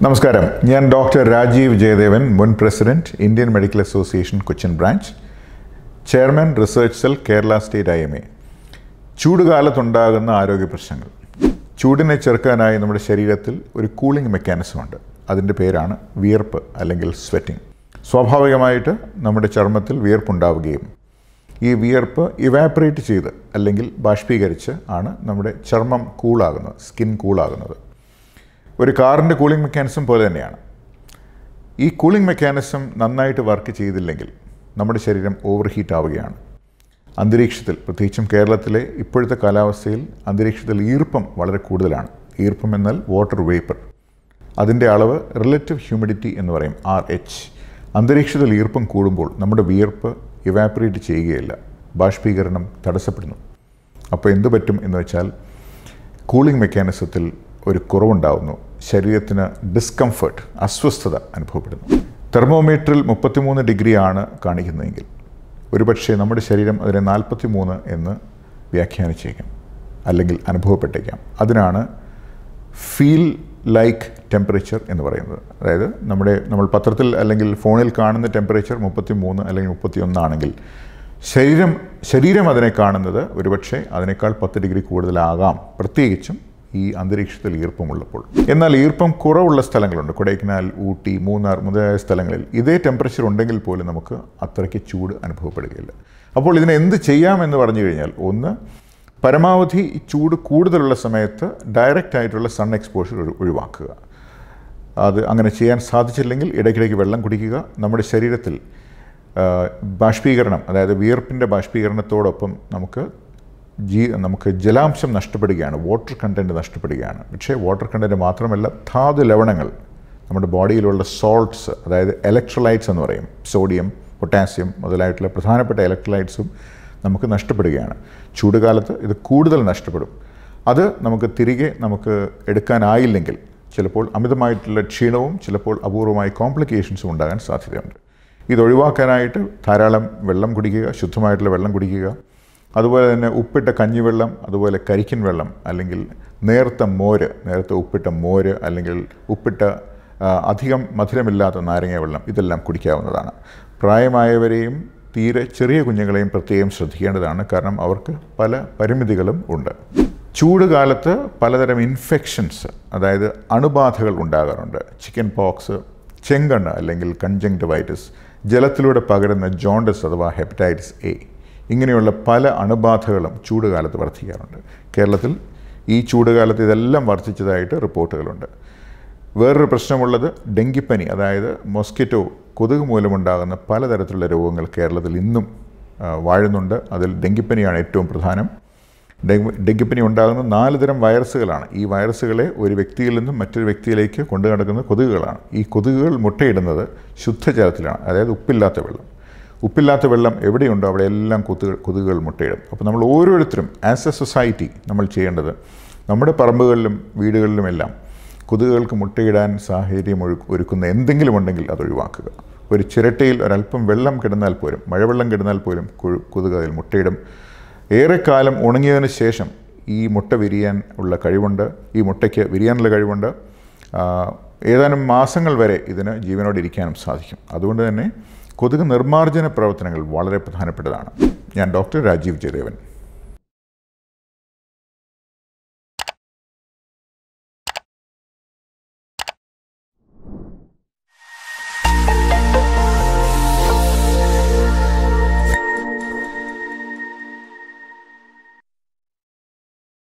നമസ്കാരം, ഞാൻ ഡോക്ടർ രാജീവ് ജയദേവൻ, മുൻ president, Indian medical association Cochin branch, chairman, research cell, Kerala state IMA. ചൂടുകാലത്തുണ്ടാകുന്ന ആരോഗ്യ പ്രശ്നങ്ങൾ. ചൂടിനെ ചെറുക്കാനായി നമ്മുടെ ശരീരത്തിൽ ഒരു കൂളിംഗ് മെക്കാനിസം ഉണ്ട്. അതിൻ്റെ പേരാണ് വിയർപ്പ് അല്ലെങ്കിൽ സ്വെറ്റിംഗ്. സ്വാഭാവികമായിട്ട് നമ്മുടെ ചർമ്മത്തിൽ വിയർപ്പുണ്ടാവുകയും ഈ വിയർപ്പ് ഇവാപ്പറേറ്റ് ചെയ്ത് അല്ലെങ്കിൽ ബാഷ്പീകരിച്ച് ആണ് നമ്മുടെ ചർമ്മം കൂളാകുന്നത്, സ്കിൻ കൂളാകുന്നത്. ഒരു കാറിൻ്റെ കൂളിംഗ് മെക്കാനിസം പോലെ തന്നെയാണ്. ഈ കൂളിംഗ് മെക്കാനിസം നന്നായിട്ട് വർക്ക് ചെയ്തില്ലെങ്കിൽ നമ്മുടെ ശരീരം ഓവർ ഹീറ്റ് ആവുകയാണ്. അന്തരീക്ഷത്തിൽ, പ്രത്യേകിച്ചും കേരളത്തിലെ ഇപ്പോഴത്തെ കാലാവസ്ഥയിൽ അന്തരീക്ഷത്തിൽ ഈർപ്പം വളരെ കൂടുതലാണ്. ഈർപ്പം എന്നാൽ വാട്ടർ വേപ്പർ. അതിൻ്റെ അളവ് റിലേറ്റീവ് ഹ്യൂമിഡിറ്റി എന്ന് പറയും, RH. അന്തരീക്ഷത്തിൽ ഈർപ്പം കൂടുമ്പോൾ നമ്മുടെ വിയർപ്പ് ഇവാപ്പറേറ്റ് ചെയ്യുകയില്ല, ബാഷ്പീകരണം തടസ്സപ്പെടുന്നു. അപ്പോൾ എന്തു പറ്റും എന്ന് വെച്ചാൽ കൂളിംഗ് മെക്കാനിസത്തിൽ ഒരു കുറവുണ്ടാകുന്നു. ശരീരത്തിന് ഡിസ്കംഫർട്ട്, അസ്വസ്ഥത അനുഭവപ്പെടുന്നു. തെർമോമീറ്ററിൽ 33 ഡിഗ്രിയാണ് കാണിക്കുന്നതെങ്കിൽ ഒരുപക്ഷെ നമ്മുടെ ശരീരം അതിനെ 43 എന്ന് വ്യാഖ്യാനിച്ചേക്കാം, അല്ലെങ്കിൽ അനുഭവപ്പെട്ടേക്കാം. അതിനാണ് ഫീൽ ലൈക്ക് ടെമ്പറേച്ചർ എന്ന് പറയുന്നത്. അതായത് നമ്മൾ പത്രത്തിൽ അല്ലെങ്കിൽ ഫോണിൽ കാണുന്ന ടെമ്പറേച്ചർ 33 അല്ലെങ്കിൽ 31 ആണെങ്കിൽ ശരീരം അതിനെ കാണുന്നത് ഒരുപക്ഷെ അതിനേക്കാൾ 10 ഡിഗ്രി കൂടുതലാകാം, പ്രത്യേകിച്ചും ഈ അന്തരീക്ഷത്തിൽ ഈർപ്പമുള്ളപ്പോൾ. എന്നാൽ ഈർപ്പം കുറവുള്ള സ്ഥലങ്ങളുണ്ട്. കൊടൈക്കനാൽ, ഊട്ടി, മൂന്നാർ മുതലായ സ്ഥലങ്ങളിൽ ഇതേ ടെമ്പറേച്ചർ ഉണ്ടെങ്കിൽ പോലും നമുക്ക് അത്രയ്ക്ക് ചൂട് അനുഭവപ്പെടുകയില്ല. അപ്പോൾ ഇതിനെ എന്ത് ചെയ്യാമെന്ന് പറഞ്ഞു കഴിഞ്ഞാൽ, ഒന്ന്, പരമാവധി ചൂട് കൂടുതലുള്ള സമയത്ത് ഡയറക്റ്റ് ആയിട്ടുള്ള സൺ എക്സ്പോഷർ ഒഴിവാക്കുക. അത് അങ്ങനെ ചെയ്യാൻ സാധിച്ചില്ലെങ്കിൽ ഇടയ്ക്കിടയ്ക്ക് വെള്ളം കുടിക്കുക. നമ്മുടെ ശരീരത്തിൽ ബാഷ്പീകരണം, അതായത് വിയർപ്പിൻ്റെ ബാഷ്പീകരണത്തോടൊപ്പം നമുക്ക് ജലാംശം നഷ്ടപ്പെടുകയാണ്, വാട്ടർ കണ്ടൻറ്റ് നഷ്ടപ്പെടുകയാണ്. പക്ഷേ വാട്ടർ കണ്ടൻറ്റ് മാത്രമല്ല, ധാതു ലവണങ്ങൾ, നമ്മുടെ ബോഡിയിലുള്ള സോൾട്ട്സ്, അതായത് ഇലക്ട്രോലൈറ്റ്സ് എന്ന് പറയും, സോഡിയം, പൊട്ടാസ്യം മുതലായിട്ടുള്ള പ്രധാനപ്പെട്ട ഇലക്ട്രോലൈറ്റ്സും നമുക്ക് നഷ്ടപ്പെടുകയാണ്. ചൂടുകാലത്ത് ഇത് കൂടുതൽ നഷ്ടപ്പെടും. അത് തിരികെ എടുക്കാനായില്ലെങ്കിൽ ചിലപ്പോൾ അമിതമായിട്ടുള്ള ക്ഷീണവും ചിലപ്പോൾ അപൂർവമായ കോംപ്ലിക്കേഷൻസും ഉണ്ടാകാൻ സാധ്യതയുണ്ട്. ഇതൊഴിവാക്കാനായിട്ട് ധാരാളം വെള്ളം കുടിക്കുക, ശുദ്ധമായിട്ടുള്ള വെള്ളം കുടിക്കുക. അതുപോലെ തന്നെ ഉപ്പിട്ട കഞ്ഞിവെള്ളം, അതുപോലെ കരിക്കിൻ വെള്ളം, അല്ലെങ്കിൽ നേർത്ത ഉപ്പിട്ട മോര്, അല്ലെങ്കിൽ അധികം മധുരമില്ലാത്ത നാരങ്ങ വെള്ളം, ഇതെല്ലാം കുടിക്കാവുന്നതാണ്. പ്രായമായവരെയും തീരെ ചെറിയ കുഞ്ഞുങ്ങളെയും പ്രത്യേകം ശ്രദ്ധിക്കേണ്ടതാണ്, കാരണം അവർക്ക് പല പരിമിതികളും ഉണ്ട്. ചൂട് കാലത്ത് പലതരം ഇൻഫെക്ഷൻസ്, അതായത് അണുബാധകൾ ഉണ്ടാകാറുണ്ട്. ചിക്കൻ പോക്സ്, ചെങ്കണ്ണ് അല്ലെങ്കിൽ കൺജങ്ക്റ്റിവൈറ്റിസ്, ജലത്തിലൂടെ പകരുന്ന ജോണ്ടിസ് അഥവാ ഹെപ്പറ്റൈറ്റിസ് A, ഇങ്ങനെയുള്ള പല അണുബാധകളും ചൂടുകാലത്ത് വർദ്ധിക്കാറുണ്ട്. കേരളത്തിൽ ഈ ചൂടുകാലത്ത് ഇതെല്ലാം വർദ്ധിച്ചതായിട്ട് റിപ്പോർട്ടുകളുണ്ട്. വേറൊരു പ്രശ്നമുള്ളത് ഡെങ്കിപ്പനി, അതായത് മൊസ്കിറ്റോ, കൊതുക് മൂലമുണ്ടാകുന്ന പലതരത്തിലുള്ള രോഗങ്ങൾ കേരളത്തിൽ ഇന്നും വാഴുന്നുണ്ട്. അതിൽ ഡെങ്കിപ്പനിയാണ് ഏറ്റവും പ്രധാനം. ഡെങ്കിപ്പനി ഉണ്ടാകുന്ന 4 തരം വൈറസുകളാണ്. ഈ വൈറസുകളെ ഒരു വ്യക്തിയിൽ നിന്നും മറ്റൊരു വ്യക്തിയിലേക്ക് കൊണ്ടു നടക്കുന്ന കൊതുകുകളാണ്. ഈ കൊതുകുകൾ മുട്ടയിടുന്നത് ശുദ്ധജലത്തിലാണ്, അതായത് ഉപ്പില്ലാത്ത വെള്ളം എവിടെയുണ്ടോ അവിടെയെല്ലാം കൊതുകുകൾ മുട്ടയിടും. അപ്പോൾ നമ്മൾ ഓരോരുത്തരും ആസ് എ സൊസൈറ്റി നമ്മൾ ചെയ്യേണ്ടത്, നമ്മുടെ പറമ്പുകളിലും വീടുകളിലുമെല്ലാം കൊതുകുകൾക്ക് മുട്ടയിടാൻ സാഹചര്യം ഒരുക്കുന്ന എന്തെങ്കിലും ഉണ്ടെങ്കിൽ അത് ഒഴിവാക്കുക. ഒരു ചിരട്ടയിൽ ഒരല്പം വെള്ളം കിടന്നാൽ പോലും, മഴവെള്ളം കിടന്നാൽ പോലും കൊതുക് അതിൽ മുട്ടയിടും. ഏറെക്കാലം ഉണങ്ങിയതിന് ശേഷം ഈ മുട്ട വിരിയാൻ ഉള്ള കഴിവുണ്ട്, ഈ മുട്ടയ്ക്ക് വിരിയാനുള്ള കഴിവുണ്ട്. ഏതാനും മാസങ്ങൾ വരെ ഇതിന് ജീവനോടെ ഇരിക്കാനും സാധിക്കും. അതുകൊണ്ട് തന്നെ കൊതുക് നിർമ്മാർജ്ജന പ്രവർത്തനങ്ങൾ വളരെ പ്രധാനപ്പെട്ടതാണ്. ഞാൻ ഡോക്ടർ രാജീവ് ജയദേവൻ.